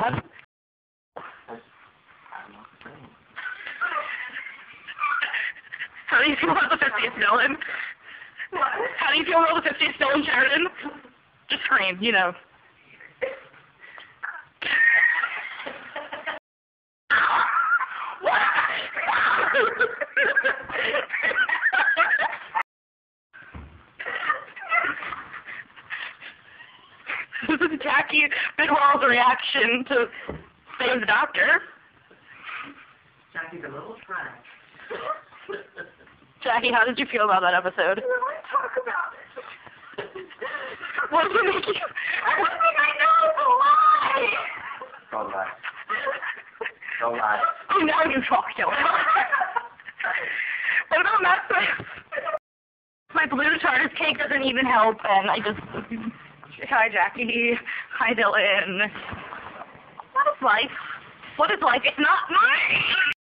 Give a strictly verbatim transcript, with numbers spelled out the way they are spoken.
on. How do you feel about the fiftieth, Dylan? What? How do you feel about the fiftieth, Dylan Sheridan? Just scream, you know. This is Jackie Bidwell's reaction to Dave's doctor. Jackie's a little trash. Jackie, how did you feel about that episode? I don't want to talk about it. What did it make you? I don't think I know it's a lie. Don't lie. Don't lie. Oh, now you talk, Dylan. What about Matt Smith? My blue TARDIS cake doesn't even help, and I just... Hi, Jackie. Hi, Dylan. What is life? What is life? It's not mine!